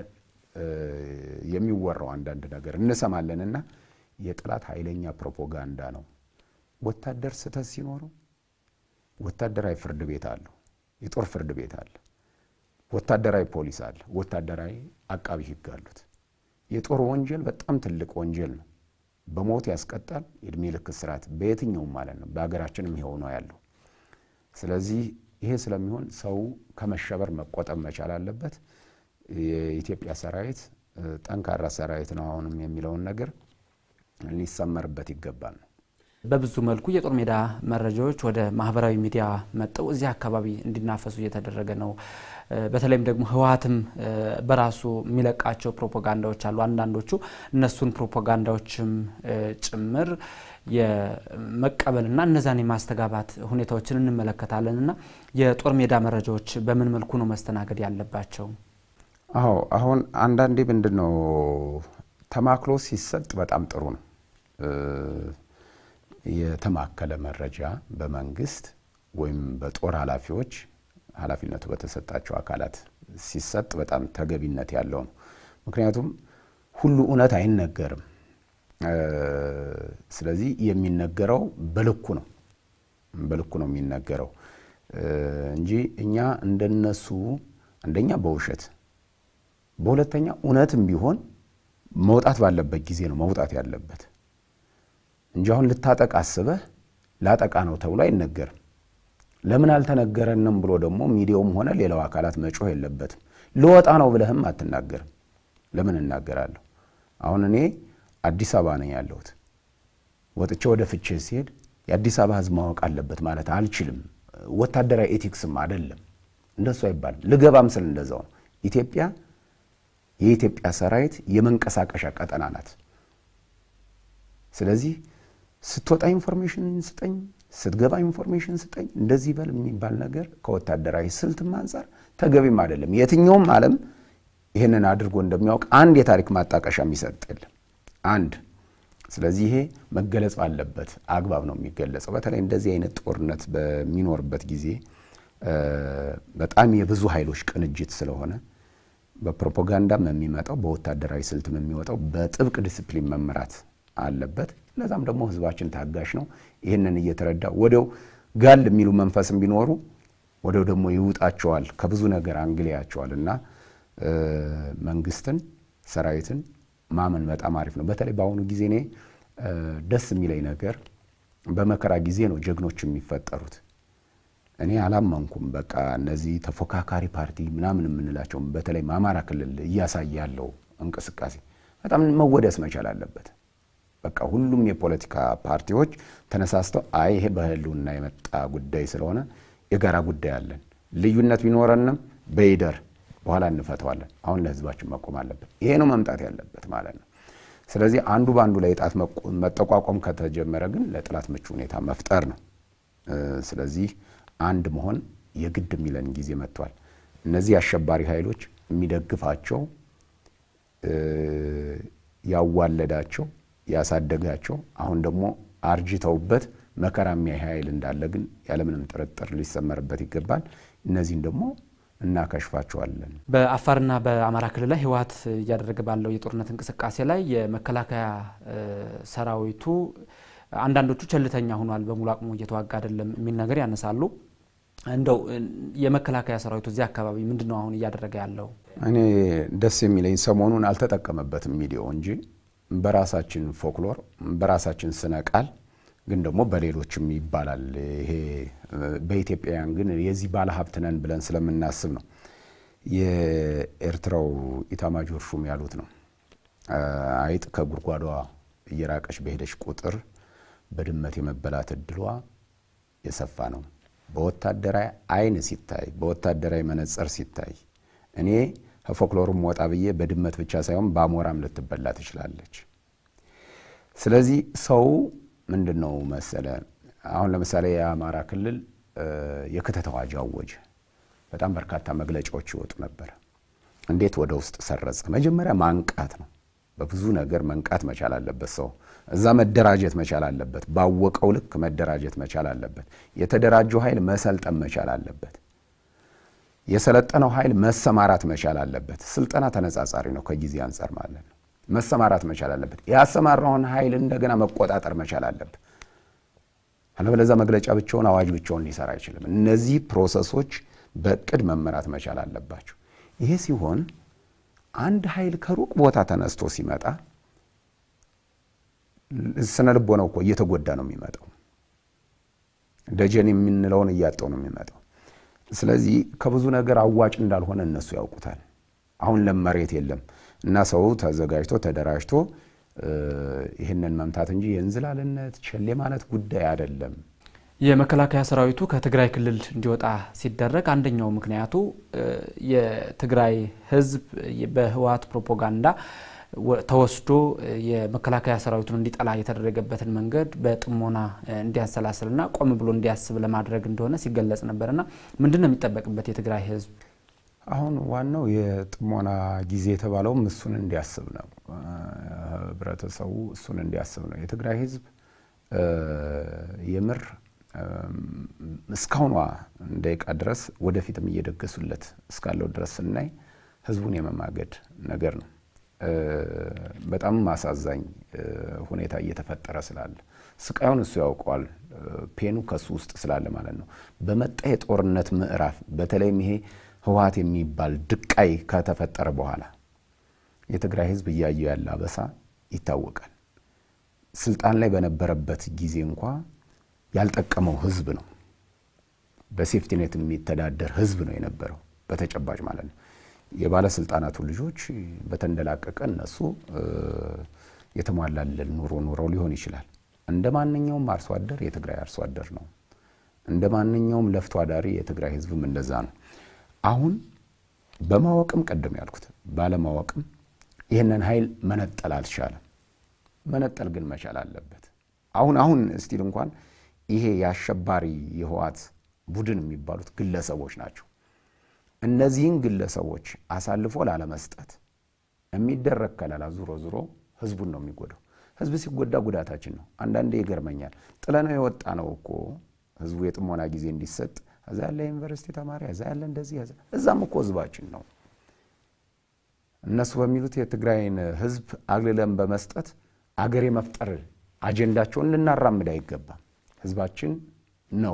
S2: የሚወራው አንዳንድ ነገር እንሰማለንና የጥላት ኃይለኛ ፕሮፓጋንዳ ነው። ወታደር ስተት ሲኖረው ወታደራዊ ፍርድ ቤት አለ፣ የጦር ፍርድ ቤት አለ፣ ወታደራዊ ፖሊስ አለ፣ ወታደራዊ አቃቢ ህግ አሉት። የጦር ወንጀል በጣም ትልቅ ወንጀል ነው። በሞት ያስቀጣል፣ እድሜ ልክ እስራት በየትኛው ማለት ነው። በአገራችንም ይሄው ነው ያለው። ስለዚህ ይሄ ስለሚሆን ሰው ከመሸበር መቆጠብ መቻል አለበት። የኢትዮጵያ ሰራዊት ጠንካራ ሰራዊት ነው አሁንም የሚለውን ነገር ሊሰመርበት ይገባል።
S1: በብዙ መልኩ የጦር ሜዳ መረጃዎች ወደ ማህበራዊ ሚዲያ መጠው እዚህ አካባቢ እንዲናፈሱ እየተደረገ ነው። በተለይም ደግሞ ህወሓትም በራሱ የሚለቃቸው ፕሮፓጋንዳዎች አሉ። አንዳንዶቹ እነሱን ፕሮፓጋንዳዎችም ጭምር የመቀበልና እነዛን የማስተጋባት ሁኔታዎችን እንመለከታለንና የጦር ሜዳ መረጃዎች በምን መልኩ ነው መስተናገድ ያለባቸው?
S2: አሁን አንዳንዴ ምንድነው ተማክሎ ሲሰጥ በጣም ጥሩ ነው። የተማከለ መረጃ በመንግስት ወይም በጦር ኃላፊዎች ኃላፊነቱ በተሰጣቸው አካላት ሲሰጥ በጣም ተገቢነት ያለው ነው። ምክንያቱም ሁሉ እውነት አይነገርም። ስለዚህ የሚነገረው በልኩ ነው የሚነገረው እንጂ እኛ እንደነሱ አንደኛ በውሸት በሁለተኛ እውነትም ቢሆን መውጣት ባለበት ጊዜ ነው መውጣት ያለበት እንጂ አሁን ልታጠቃ አስበህ ላጠቃ ነው ተብሎ አይነገርም። ለምን አልተነገረንም ብሎ ደግሞ ሚዲያውም ሆነ ሌላው አካላት መጮህ የለበትም። ለወጣ ነው ብለህም አትናገርም። ለምን እናገራለሁ? አሁን እኔ አዲስ አበባ ነኝ ያለሁት። ወጥቼ ወደ ፍቼ ሲሄድ የአዲስ አበባ ህዝብ ማወቅ አለበት ማለት አልችልም። ወታደራዊ ኤቲክስም አይደለም። እንደሱ አይባልም። ልገባም ስል እንደዛው ነው። የኢትዮጵያ ሰራዊት የመንቀሳቀሻ ቀጠና ናት። ስለዚህ ስትወጣ ኢንፎርሜሽን ስጠኝ፣ ስትገባ ኢንፎርሜሽን ስጠኝ፣ እንደዚህ በል የሚባል ነገር ከወታደራዊ ስልትም አንፃር ተገቢም አይደለም። የትኛውም ዓለም ይሄንን አድርጎ እንደሚያውቅ አንድ የታሪክ ማጣቀሻ የሚሰጥ የለም። አንድ ስለዚህ ይሄ መገለጽ አለበት አግባብ ነው የሚገለጸው በተለይ እንደዚህ አይነት ጦርነት በሚኖርበት ጊዜ በጣም የብዙ ኃይሎች ቅንጅት ስለሆነ በፕሮፓጋንዳም የሚመጣው በወታደራዊ ስልትም የሚወጣው በጥብቅ ዲሲፕሊን መመራት አለበት ለዛም ደግሞ ህዝባችን ታጋሽ ነው ይሄንን እየተረዳ ወደው ጋል የሚሉ መንፈስም ቢኖሩ ወደው ደግሞ ይውጣቸዋል ከብዙ ነገር አንግሊያቸዋልና መንግስትን ሰራዊትን ማመን በጣም አሪፍ ነው በተለይ ባሁኑ ጊዜ ነው ደስ የሚለኝ ነገር በመከራ ጊዜ ነው ጀግኖች የሚፈጠሩት እኔ አላማንኩም በቃ እነዚህ ተፎካካሪ ፓርቲ ምናምን የምንላቸው በተለይ አማራ ክልል እያሳያለው እንቅስቃሴ በጣም መወደስ መቻል አለበት በቃ ሁሉም የፖለቲካ ፓርቲዎች ተነሳስተው አይ ይሄ በህልውና የመጣ ጉዳይ ስለሆነ የጋራ ጉዳይ አለን ልዩነት ቢኖርንም በይደር በኋላ እንፈታዋለን አሁን ለህዝባችን መቆም አለበት ይሄ ነው መምጣት ያለበት ማለት ነው ስለዚህ አንዱ ባንዱ ላይ ጣት መጠቋቋም ከተጀመረ ግን ለጥላት ምቹ ሁኔታ መፍጠር ነው ስለዚህ አንድ መሆን የግድ የሚለን ጊዜ መጥቷል እነዚህ አሸባሪ ኃይሎች የሚደግፋቸው ያዋለዳቸው ያሳደጋቸው አሁን ደግሞ አርጅተውበት መከራም ያህል እንዳለ ግን ያለምንም ጥርጥር ሊሰመርበት ይገባል እነዚህን ደግሞ እናከሽፋቸዋለን
S1: በአፋርና በአማራ ክልል ላይ ህወሓት ያደረገ ባለው የጦርነት እንቅስቃሴ ላይ የመከላከያ ሰራዊቱ አንዳንዶቹ ቸልተኛ ሆኗል በሙሉ አቅሙ እየተዋጋ አይደለም የሚል ነገር ያነሳሉ እንደው የመከላከያ ሰራዊቱ እዚህ አካባቢ ምንድነው አሁን ያደረገ ያለው
S2: እኔ ደስ የሚለኝ ሰሞኑን አልተጠቀመበትም ሚዲያው እንጂ በራሳችን ፎክሎር በራሳችን ስነቃል ግን ደግሞ በሌሎችም ይባላል ይሄ በኢትዮጵያውያን ግን የዚህ ባለ ሀብት ነን ብለን ስለምናስብ ነው የኤርትራው ኢታማጆር ሹም ያሉት ነው አይጥ ከጉርጓዷ እየራቀች በሄደች ቁጥር በድመት የመበላት እድሏ የሰፋ ነው በወታደራዊ አይን ሲታይ በወታደራዊ መነጽር ሲታይ እኔ ፎክሎሩም ወጣ ብዬ በድመት ብቻ ሳይሆን ባሞራም ልትበላ ትችላለች ስለዚህ ሰው ምንድነው መሰለ አሁን ለምሳሌ የአማራ ክልል የክተት አዋጅ አወጀ በጣም በርካታ መግለጫዎች ይወጡ ነበር እንዴት ወደ ውስጥ ሰረጸ መጀመሪያ ማንቃት ነው በብዙ ነገር መንቃት መቻል አለበት ሰው እዛ መደራጀት መቻል አለበት ባወቀው ልክ መደራጀት መቻል አለበት የተደራጀው ኃይል መሰልጠን መቻል አለበት የሰለጠነው ኃይል መሰማራት መቻል አለበት ስልጠና ተነጻጻሪ ነው ከጊዜ አንፃር ማለት ነው መሰማራት መቻል አለበት ያሰማራውን ኃይል እንደገና መቆጣጠር መቻል አለበት አለበለዚያ መግለጫ ብቻውን አዋጅ ብቻውን ሊሰራ አይችልም እነዚህ ፕሮሰሶች በቅድ መመራት መቻል አለባቸው ይሄ ሲሆን አንድ ኃይል ከሩቅ ቦታ ተነስቶ ሲመጣ ስነልቦናው እኮ እየተጎዳ ነው የሚመጣው ደጀን የምንለውን እያጣው ነው የሚመጣው ስለዚህ ከብዙ ነገር አዋጭ እንዳልሆነ እነሱ ያውቁታል አሁን ለመሬት የለም እና ሰው ተዘጋጅቶ ተደራጅቶ ይሄንን መምታት እንጂ የእንዝላልነት ቸሌ ማለት ጉዳይ አይደለም
S1: የመከላከያ ሰራዊቱ ከትግራይ ክልል እንዲወጣ ሲደረግ አንደኛው ምክንያቱ የትግራይ ህዝብ በህወሓት ፕሮፓጋንዳ ተወስዶ የመከላከያ ሰራዊቱን እንዲጠላ የተደረገበትን መንገድ በጥሞና እንዲያሰላስልና ቆም ብሎ እንዲያስብ ለማድረግ እንደሆነ ሲገለጽ ነበርና ምንድነው የሚጠበቅበት የትግራይ ህዝብ
S2: አሁን ዋናው የጥሞና ጊዜ የተባለው እሱን እንዲያስብ ነው ህብረተሰቡ እሱን እንዲያስብ ነው የትግራይ ህዝብ የምር እስካሁን እንደይቃ ድረስ ወደፊትም እየደገሱለት እስካለው ድረስ ስናይ ህዝቡን የመማገድ ነገር ነው በጣም ማሳዛኝ ሁኔታ እየተፈጠረ ስላለ ስቃዩን እሱ ያውቀዋል ፔኑ ከሱ ውስጥ ስላለ ማለት ነው በመጣ የጦርነት ምዕራፍ በተለይም ይሄ ህወሓት የሚባል ድቃይ ከተፈጠረ በኋላ የትግራይ ህዝብ ያያዩ ያለ አበሳ ይታወቃል ስልጣን ላይ በነበረበት ጊዜ እንኳን ያልጠቀመው ህዝብ ነው በሴፍቲኔት የሚተዳደር ህዝብ ነው የነበረው በተጨባጭ ማለት ነው የባለስልጣናቱ ልጆች በተንደላቀቀ እነሱ የተሟላለን ኑሮ ሊሆን ይችላል እንደማንኛውም አርሶ አደር የትግራይ አርሶ አደር ነው እንደማንኛውም ለፍቶ አዳሪ የትግራይ ህዝብም እንደዛ ነው አሁን በማወቅም ቀደም ያልኩት ባለማወቅም ይሄንን ኃይል መነጠል አልቻለም መነጠል ግን መቻል አለበት አሁን ስቲል እንኳን ይሄ ያሸባሪ የህወሓት ቡድን የሚባሉት ግለሰቦች ናቸው እነዚህን ግለሰቦች አሳልፎ ላለመስጠት የሚደረግ ከለላ ዙሮ ህዝቡን ነው የሚጎዳው። ህዝብ ሲጎዳ ጉዳታችን ነው። አንዳንዴ ይገርመኛል። ጥለነው የወጣ ነው እኮ ህዝቡ የጥሞና ጊዜ እንዲሰጥ እዛ ያለ ዩኒቨርሲቲ ተማሪ እዛ ያለ እንደዚህ እዛም እኮ ህዝባችን ነው። እነሱ በሚሉት የትግራይን ህዝብ አግልለን በመስጠት አገር የመፍጠር አጀንዳቸውን ልናራምድ አይገባም። ህዝባችን ነው።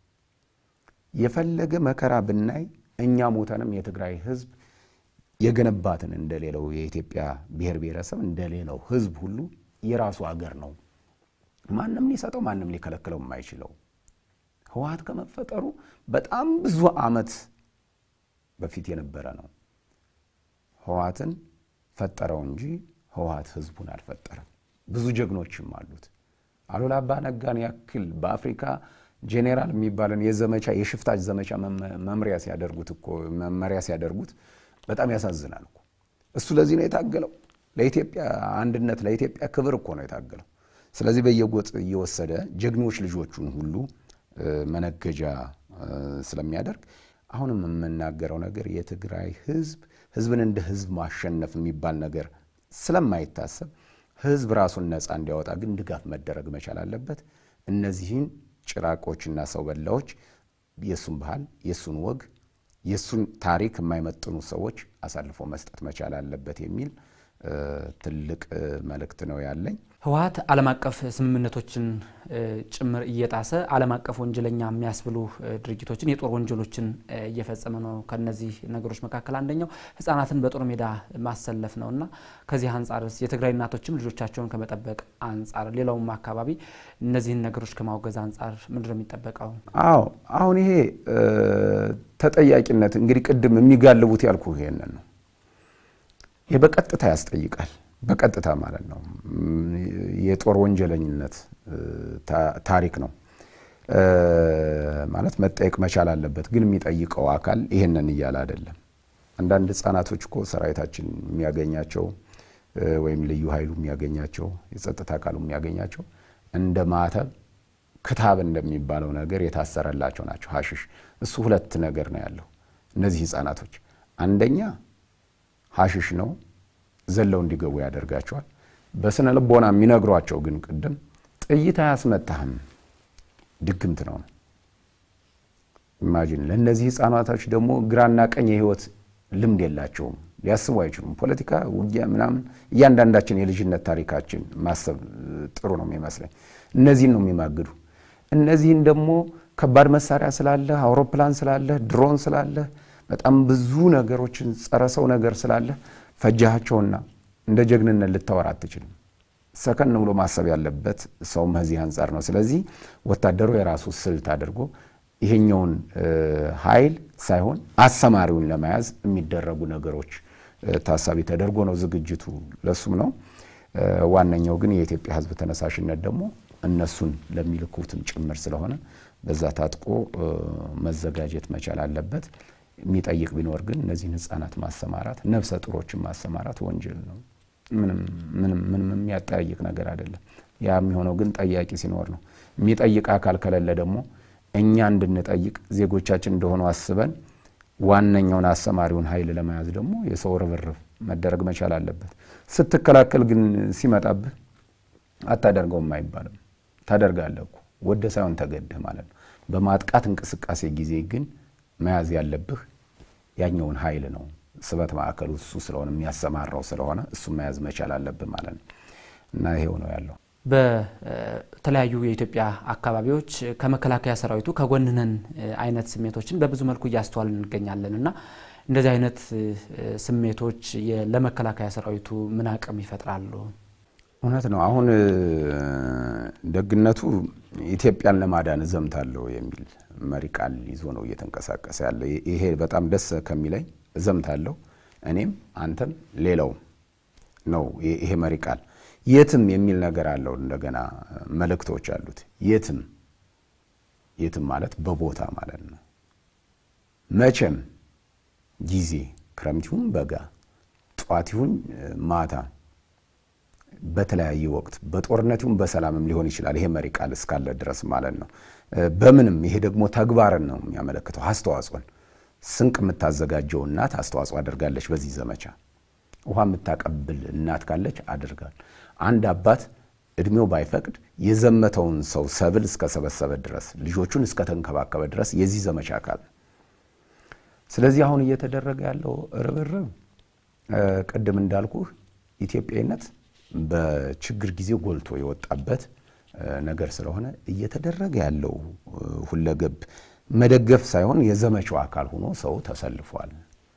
S2: የፈለገ መከራ ብናይ እኛ ሞተንም የትግራይ ህዝብ የገነባትን እንደሌለው የኢትዮጵያ ብሔር ብሔረሰብ እንደሌለው ህዝብ ሁሉ የራሱ አገር ነው። ማንንም ሊሰጠው ማንንም ሊከለክለው የማይችለው ህወሓት ከመፈጠሩ በጣም ብዙ አመት በፊት የነበረ ነው። ህወሓትን ፈጠረው እንጂ ህወሓት ህዝቡን አልፈጠረም። ብዙ ጀግኖችም አሉት። አሉላ አባ ነጋን ያክል በአፍሪካ ጄኔራል የሚባልን የዘመቻ የሽፍታች ዘመቻ መምሪያ ሲያደርጉት በጣም ያሳዝናል እኮ። እሱ ለዚህ ነው የታገለው። ለኢትዮጵያ አንድነት ለኢትዮጵያ ክብር እኮ ነው የታገለው። ስለዚህ በየጎጥ እየወሰደ ጀግኖች ልጆቹን ሁሉ መነገጃ ስለሚያደርግ አሁንም የምናገረው ነገር የትግራይ ህዝብን እንደ ህዝብ ማሸነፍ የሚባል ነገር ስለማይታሰብ ህዝብ ራሱን ነፃ እንዲያወጣ ግን ድጋፍ መደረግ መቻል አለበት። እነዚህን ጭራቆችና ሰው በላዎች የሱን ባህል የሱን ወግ የሱን ታሪክ የማይመጥኑ ሰዎች አሳልፎ መስጠት መቻል አለበት የሚል ትልቅ መልእክት ነው ያለኝ።
S1: ህወሓት ዓለም አቀፍ ስምምነቶችን ጭምር እየጣሰ ዓለም አቀፍ ወንጀለኛ የሚያስብሉ ድርጊቶችን የጦር ወንጀሎችን እየፈጸመ ነው። ከነዚህ ነገሮች መካከል አንደኛው ህፃናትን በጦር ሜዳ ማሰለፍ ነውና ከዚህ አንፃርስ የትግራይ እናቶችም ልጆቻቸውን ከመጠበቅ አንፃር ሌላውም አካባቢ እነዚህን ነገሮች ከማውገዝ አንፃር ምንድነው የሚጠበቀው?
S2: አሁን ይሄ ተጠያቂነት እንግዲህ ቅድም የሚጋልቡት ያልኩ ይሄንን ነው። ይሄ በቀጥታ ያስጠይቃል። በቀጥታ ማለት ነው የጦር ወንጀለኝነት ታሪክ ነው ማለት መጠየቅ መቻል አለበት። ግን የሚጠይቀው አካል ይሄንን ይያል አይደለም። አንዳንድ ህፃናቶች እኮ ሰራዊታችን የሚያገኛቸው ወይም ልዩ ኃይሉ የሚያገኛቸው የጸጥታ አካሉ የሚያገኛቸው እንደ ማተብ ክታብ እንደሚባለው ነገር የታሰረላቸው ናቸው። ሐሽሽ እሱ ሁለት ነገር ነው ያለው። እነዚህ ህፃናቶች አንደኛ ሐሽሽ ነው ዘለው እንዲገቡ ያደርጋቸዋል። በስነ ልቦና የሚነግሯቸው ግን ቅድም ጥይት አያስመታህም ድግምት ነው። ኢማጂን ለነዚህ ህፃናቶች ደግሞ ግራና ቀኝ የህይወት ልምድ የላቸውም፣ ሊያስቡ አይችሉም። ፖለቲካ ውጊያ ምናምን እያንዳንዳችን የልጅነት ታሪካችን ማሰብ ጥሩ ነው የሚመስለኝ። እነዚህን ነው የሚማግዱ። እነዚህን ደግሞ ከባድ መሳሪያ ስላለ አውሮፕላን ስላለ ድሮን ስላለ በጣም ብዙ ነገሮችን ጸረሰው ነገር ስላለ ፈጃቸውና እንደ ጀግንነት ልታወራ አትችልም። ሰከን ብሎ ማሰብ ያለበት ሰው መዚህ አንፃር ነው። ስለዚህ ወታደሩ የራሱ ስልት አድርጎ ይሄኛውን ኃይል ሳይሆን አሰማሪውን ለማያዝ የሚደረጉ ነገሮች ታሳቢ ተደርጎ ነው ዝግጅቱ። ለሱም ነው ዋነኛው ግን የኢትዮጵያ ህዝብ ተነሳሽነት ደግሞ እነሱን ለሚልኩትም ጭምር ስለሆነ በዛ ታጥቆ መዘጋጀት መቻል አለበት። የሚጠይቅ ቢኖር ግን እነዚህ ህፃናት ማሰማራት ነፍሰ ጡሮችን ማሰማራት ወንጀል ነው። ምንም የሚያጠያይቅ ነገር አይደለም። ያ የሚሆነው ግን ጠያቂ ሲኖር ነው። የሚጠይቅ አካል ከሌለ ደግሞ እኛ እንድንጠይቅ ዜጎቻችን እንደሆኑ አስበን ዋነኛውን አሰማሪውን ኃይል ለማያዝ ደግሞ የሰው ርብርብ መደረግ መቻል አለበት። ስትከላከል ግን ሲመጣብህ አታደርገውም አይባልም። ታደርጋለህ እኮ ወደ ሳይሆን ተገደህ ማለት ነው። በማጥቃት እንቅስቃሴ ጊዜ ግን መያዝ ያለብህ ያኛውን ኃይል ነው። ስበት ማዕከሉ እሱ ስለሆነ የሚያሰማራው ስለሆነ እሱ መያዝ መቻል አለብህ ማለት ነው። እና ይሄው ነው ያለው።
S1: በተለያዩ የኢትዮጵያ አካባቢዎች ከመከላከያ ሰራዊቱ ከጎንነን አይነት ስሜቶችን በብዙ መልኩ ያስተዋልን እንገኛለንና እንደዚህ አይነት ስሜቶች ለመከላከያ ሰራዊቱ ምን አቅም ይፈጥራሉ?
S2: እውነት ነው። አሁን ደግነቱ ኢትዮጵያን ለማዳን ዘምታለሁ የሚል መሪ ቃል ይዞ ነው እየተንቀሳቀሰ ያለ። ይሄ በጣም ደስ ከሚለኝ ዘምታለሁ እኔም አንተም ሌላው ነው ይሄ መሪ ቃል። የትም የሚል ነገር አለው። እንደገና መልእክቶች አሉት። የትም ማለት በቦታ ማለት ነው። መቼም ጊዜ ክረምቱን በጋ ጧቲውን ማታ በተለያየ ወቅት በጦርነቱም በሰላምም ሊሆን ይችላል። ይሄ መሪ ቃል እስካለ ድረስ ማለት ነው። በምንም ይሄ ደግሞ ተግባርን ነው የሚያመለክተው። አስተዋጽኦን ስንቅ የምታዘጋጀው እናት አስተዋጽኦ አድርጋለች በዚህ ዘመቻ። ውሃ የምታቀብል እናት ካለች አድርጋል። አንድ አባት እድሜው ባይፈቅድ የዘመተውን ሰው ሰብል እስከ ሰበሰበ ድረስ ልጆቹን እስከ ተንከባከበ ድረስ የዚህ ዘመቻ አካል። ስለዚህ አሁን እየተደረገ ያለው ርብርብ ቀደም እንዳልኩ ኢትዮጵያዊነት በችግር ጊዜ ጎልቶ የወጣበት ነገር ስለሆነ እየተደረገ ያለው ሁለገብ መደገፍ ሳይሆን የዘመቻው አካል ሆኖ ሰው ተሰልፏል።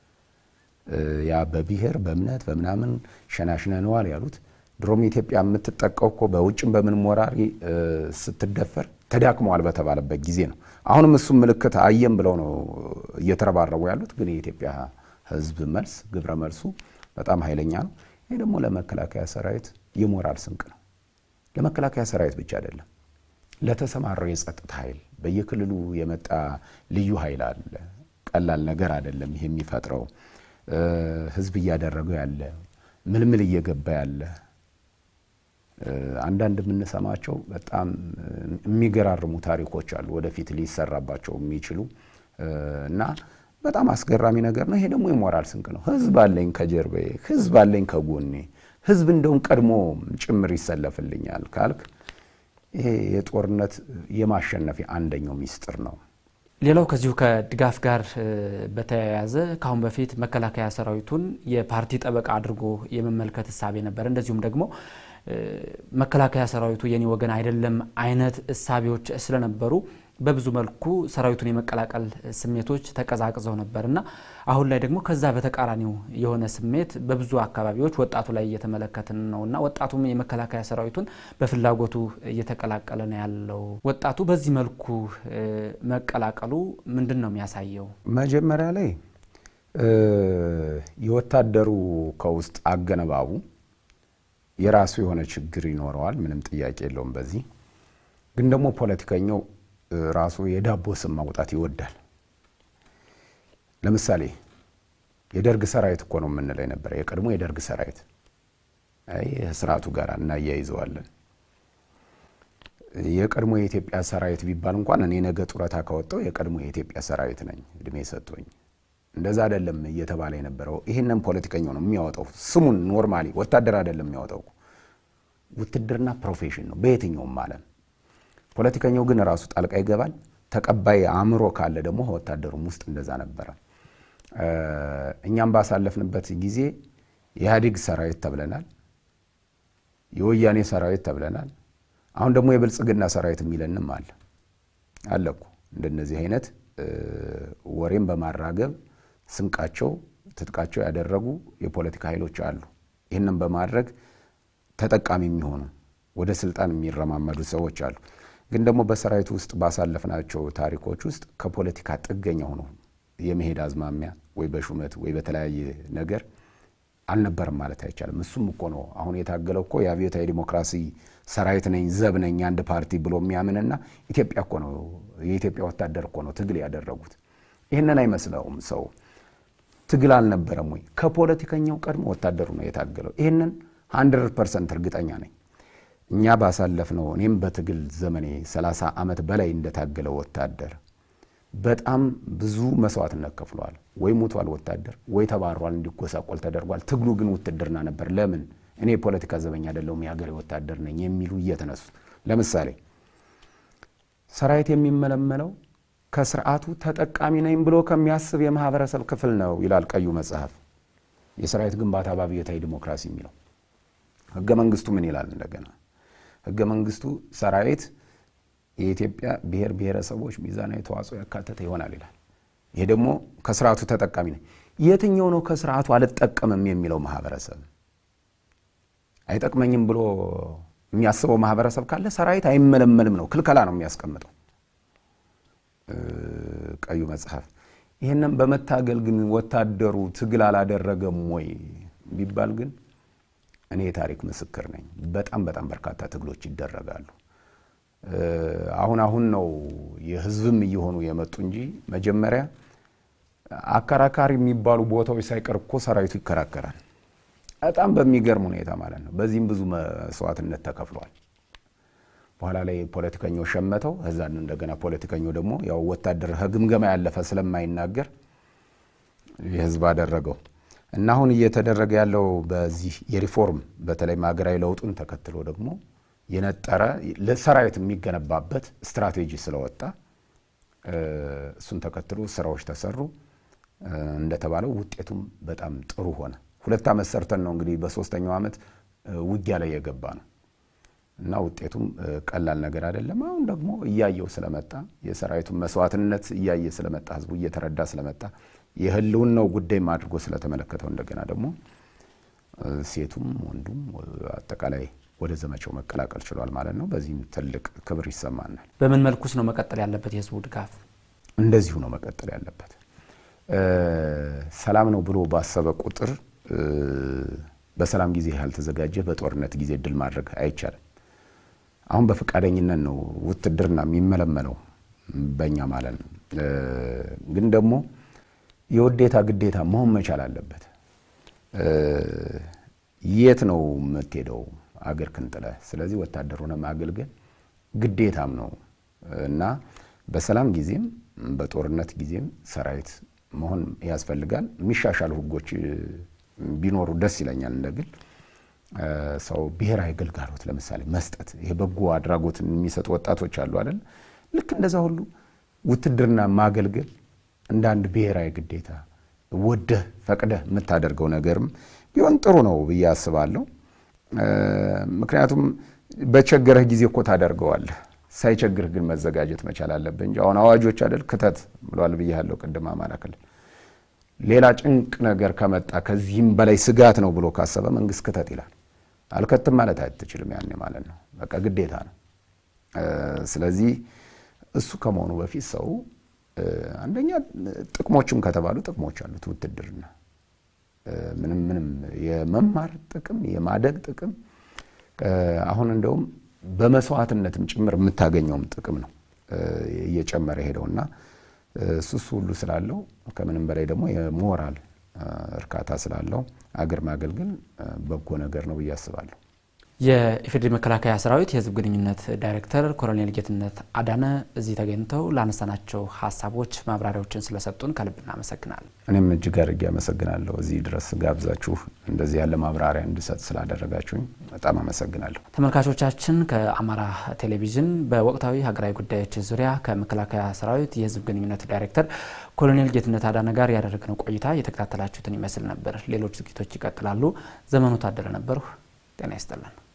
S2: ያ በብሔር በእምነት በመናምን ሸናሽነዋል ያሉት ድሮም ኢትዮጵያ የምትጠቀው እኮ በውጭም በምን ሞራሪ ስትደፈር ተዳክመዋል በተባለበት ጊዜ ነው። አሁንም እሱ ምልክት አየም ብለው ነው እየተረባረቡ ያሉት። ግን የኢትዮጵያ ሕዝብ መልስ ግብረ መልሱ በጣም ኃይለኛ ነው። ይሄ ደግሞ ለመከላከያ ሰራዊት የሞራል ስንቅ ነው። ለመከላከያ ሰራዊት ብቻ አይደለም፣ ለተሰማራው የጸጥታ ኃይል በየክልሉ የመጣ ልዩ ኃይል አለ። ቀላል ነገር አይደለም። ይሄ የሚፈጥረው ሕዝብ እያደረገው ያለ ምልምል እየገባ ያለ አንዳንድ የምንሰማቸው በጣም የሚገራርሙ ታሪኮች አሉ ወደፊት ሊሰራባቸው የሚችሉ እና በጣም አስገራሚ ነገር ነው። ይሄ ደግሞ የሞራል ስንቅ ነው። ሕዝብ አለኝ ከጀርባዬ፣ ሕዝብ አለኝ ከጎኔ፣ ሕዝብ እንደውም ቀድሞ ጭምር ይሰለፍልኛል ካልክ ይሄ የጦርነት የማሸነፍ አንደኛው ሚስጥር ነው።
S1: ሌላው ከዚሁ ከድጋፍ ጋር በተያያዘ ካሁን በፊት መከላከያ ሰራዊቱን የፓርቲ ጠበቃ አድርጎ የመመልከት ሐሳብ ነበር። እንደዚሁም ደግሞ መከላከያ ሰራዊቱ የኔ ወገን አይደለም አይነት ሐሳቦች ስለነበሩ በብዙ መልኩ ሰራዊቱን የመቀላቀል ስሜቶች ተቀዛቅዘው ነበርና አሁን ላይ ደግሞ ከዛ በተቃራኒው የሆነ ስሜት በብዙ አካባቢዎች ወጣቱ ላይ እየተመለከትን ነውና ወጣቱም የመከላከያ ሰራዊቱን በፍላጎቱ እየተቀላቀለ ነው ያለው። ወጣቱ በዚህ መልኩ መቀላቀሉ ምንድነው የሚያሳየው?
S2: መጀመሪያ ላይ የወታደሩ ከውስጥ አገነባቡ የራሱ የሆነ ችግር ይኖረዋል፣ ምንም ጥያቄ የለውም። በዚህ ግን ደግሞ ፖለቲከኛው ራሱ የዳቦ ስም ማውጣት ይወዳል። ለምሳሌ የደርግ ሰራዊት እኮ ነው የምንለው ነበር። የቀድሞ የደርግ ሰራዊት ስርዓቱ ጋር እናያይዘዋለን። የቀድሞ የኢትዮጵያ ሰራዊት ቢባል እንኳን እኔ ነገ ጡረታ ካወጣው የቀድሞ የኢትዮጵያ ሰራዊት ነኝ እድሜ ሰጥቶኝ እንደዛ አይደለም እየተባለ የነበረው። ይሄንን ፖለቲከኛው ነው የሚያወጣው ስሙን። ኖርማሊ ወታደር አይደለም የሚያወጣው። ውትድርና ፕሮፌሽን ነው በየትኛውም ዓለም። ፖለቲከኛው ግን ራሱ ጣልቃ ይገባል። ተቀባይ አእምሮ ካለ ደግሞ ወታደሩም ውስጥ እንደዛ ነበር። እኛም ባሳለፍንበት ጊዜ የኢህአዴግ ሰራዊት ተብለናል፣ የወያኔ ሰራዊት ተብለናል። አሁን ደግሞ የብልጽግና ሰራዊት የሚለንም አለኩ። እንደነዚህ አይነት ወሬም በማራገብ ስንቃቸው ትጥቃቸው ያደረጉ የፖለቲካ ኃይሎች አሉ። ይሄንን በማድረግ ተጠቃሚ የሚሆኑ ወደ ስልጣን የሚረማመዱ ሰዎች አሉ። ግን ደግሞ በሰራዊቱ ውስጥ ባሳለፍናቸው ታሪኮች ውስጥ ከፖለቲካ ጥገኛ ሆኖ የመሄድ አዝማሚያ ወይ በሹመት ወይ በተለያየ ነገር አልነበረም ማለት አይቻልም። እሱም እኮ ነው አሁን የታገለው እኮ የአብዮታዊ ዲሞክራሲ ሰራዊት ነኝ ዘብ ነኝ አንድ ፓርቲ ብሎ የሚያምንና ኢትዮጵያ እኮ ነው የኢትዮጵያ ወታደር እኮ ነው ትግል ያደረጉት። ይሄንን አይመስለውም ሰው። ትግል አልነበረም ወይ? ከፖለቲከኛው ቀድሞ ወታደሩ ነው የታገለው። ይሄንን 100% እርግጠኛ ነኝ። እኛ ባሳለፍነው እኔም በትግል ዘመኔ 30 ዓመት በላይ እንደታገለው ወታደር በጣም ብዙ መስዋዕትነት ከፍሏል። ወይ ሞቷል ወታደር ወይ ተባሯል፣ እንዲጎሳቆል ተደርጓል። ትግሉ ግን ውትድርና ነበር። ለምን? እኔ ፖለቲካ ዘበኛ አይደለሁም የሀገሬ ወታደር ነኝ የሚሉ እየተነሱ ለምሳሌ ሰራዊት የሚመለመለው ከስርዓቱ ተጠቃሚ ነኝ ብሎ ከሚያስብ የማህበረሰብ ክፍል ነው ይላል ቀዩ መጽሐፍ። የሰራዊት ግንባታ በአብዮታዊ ዲሞክራሲ የሚለው ህገ መንግስቱ ምን ይላል? እንደገና ህገ መንግስቱ ሰራዊት የኢትዮጵያ ብሔር ብሔረሰቦች ሚዛናዊ ተዋጽኦ ያካተተ ይሆናል ይላል። ይሄ ደግሞ ከስርዓቱ ተጠቃሚ ነኝ። የትኛው ነው ከስርዓቱ አልተጠቀመም የሚለው ማህበረሰብ? አይጠቅመኝም ብሎ የሚያስበው ማህበረሰብ ካለ ሰራዊት አይመለመልም ነው፣ ክልከላ ነው የሚያስቀምጠው ቀዩ መጽሐፍ። ይሄንን በመታገል ግን ወታደሩ ትግል አላደረገም ወይ ቢባል ግን እኔ የታሪክ ምስክር ነኝ። በጣም በርካታ ትግሎች ይደረጋሉ። አሁን ነው የህዝብም እየሆኑ የመጡ እንጂ መጀመሪያ አከራካሪ የሚባሉ ቦታዎች ሳይቀር እኮ ሰራዊቱ ይከራከራል። በጣም በሚገርም ሁኔታ ማለት ነው። በዚህም ብዙ መስዋዕትነት ተከፍሏል። በኋላ ላይ ፖለቲከኛው ሸመተው ህዛን እንደገና ፖለቲከኛው ደግሞ ያው ወታደር ህግምገማ ያለፈ ስለማይናገር የህዝብ አደረገው። እና አሁን እየተደረገ ያለው በዚህ የሪፎርም በተለይ ሀገራዊ ለውጡን ተከትሎ ደግሞ የነጠረ ለሰራዊት የሚገነባበት ስትራቴጂ ስለወጣ እሱን ተከትሎ ስራዎች ተሰሩ እንደተባለው ውጤቱም በጣም ጥሩ ሆነ 2 ዓመት ሰርተን ነው እንግዲህ በ3ኛው ዓመት ውጊያ ላይ የገባ ነው እና ውጤቱም ቀላል ነገር አይደለም አሁን ደግሞ እያየው ስለመጣ የሰራዊቱ መስዋዕትነት እያየ ስለመጣ ህዝቡ እየተረዳ ስለመጣ የህልውን ነው ጉዳይ ማድርጎ ስለተመለከተው እንደገና ደግሞ ሴቱም ወንዱም አጠቃላይ ወደ ዘመቻው መቀላቀል ችሏል ማለት ነው በዚህም ትልቅ ክብር ይሰማናል
S1: በምን መልኩስ ነው መቀጠል ያለበት የህዝቡ ድጋፍ
S2: እንደዚሁ ነው መቀጠል ያለበት ሰላም ነው ብሎ ባሰበ ቁጥር በሰላም ጊዜ ያልተዘጋጀ በጦርነት ጊዜ ድል ማድረግ አይቻልም አሁን በፈቃደኝነት ነው ውትድርና የሚመለመለው በእኛ ማለት ነው ግን ደግሞ የውዴታ ግዴታ መሆን መቻል አለበት የት ነው የምትሄደው አገር ክንጥለ ስለዚህ ወታደር ሆነ ማገልገል ግዴታም ነው እና በሰላም ጊዜም በጦርነት ጊዜም ሰራዊት መሆን ያስፈልጋል የሚሻሻሉ ህጎች ቢኖሩ ደስ ይለኛል እንደግል ሰው ብሔራዊ አገልግሎት ለምሳሌ መስጠት ይሄ በጎ አድራጎት የሚሰጡ ወጣቶች አሉ አይደል ልክ እንደዛ ሁሉ ውትድርና ማገልገል እንደ አንድ ብሔራዊ ግዴታ ወደ ፈቅደ የምታደርገው ነገርም ቢሆን ጥሩ ነው በያስባለሁ ምክንያቱም በቸገረህ ጊዜ እኮ ታደርገዋለህ ሳይቸግርህ ግን መዘጋጀት መቻል አለበት እንጂ አሁን አዋጆች አይደል ከተት ብሏል በያለው ቀደም አማራከል ሌላ ጭንቅ ነገር ከመጣ ከዚህም በላይ ስጋት ነው ብሎ ካሰበ መንግስት ከተት ይላል አልከተም ማለት አይተችልም ያኔ ማለት ነው በቃ ግዴታ ነው ስለዚህ እሱ ከመሆኑ በፊት ሰው አንደኛ ጥቅሞችም ከተባሉ ጥቅሞች አሉት ውትድርና ምንም የመማር ጥቅም የማደግ ጥቅም አሁን እንደውም በመስዋዕትነትም ጭምር የምታገኘውም ጥቅም ነው እየጨመረ ሄደውና እሱ ሁሉ ስላለው ከምንም በላይ ደግሞ የሞራል እርካታ ስላለው አገር ማገልገል በጎ ነገር ነው በያስባለሁ
S1: የኢፌዴሪ መከላከያ ሰራዊት የህዝብ ግንኙነት ዳይሬክተር ኮሎኔል ጌትነት አዳነ እዚህ ተገኝተው ላነሳናቸው ሐሳቦች ማብራሪያዎችን ስለሰጡን ከልብ እናመሰግናለን
S2: እኔም እጅግ አድርጌ አመሰግናለሁ እዚህ ድረስ ጋብዛችሁ እንደዚህ ያለ ማብራሪያ እንድሰጥ ስላደረጋችሁኝ በጣም አመሰግናለሁ
S1: ተመልካቾቻችን ከአማራ ቴሌቪዥን በወቅታዊ ሀገራዊ ጉዳዮች ዙሪያ ከመከላከያ ሰራዊት የህዝብ ግንኙነት ዳይሬክተር ኮሎኔል ጌትነት አዳነ ጋር ያደረግነው ቆይታ የተከታተላችሁትን ይመስል ነበር ሌሎች ዝግጅቶች ይቀጥላሉ ዘመኑ ታደለ ነበርኩ ጤና ይስጥልን